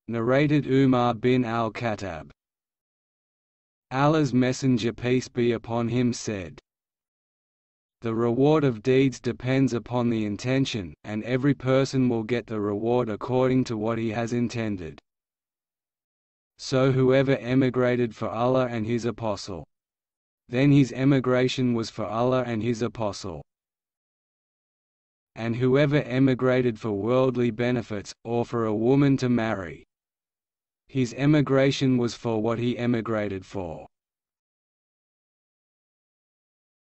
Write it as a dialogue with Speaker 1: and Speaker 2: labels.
Speaker 1: Narrated Umar bin al-Khattab. Allah's Messenger peace be upon him said, "The reward of deeds depends upon the intention, and every person will get the reward according to what he has intended. So whoever emigrated for Allah and His Apostle, then his emigration was for Allah and His Apostle. And whoever emigrated for worldly benefits, or for a woman to marry, his emigration was for what he emigrated for."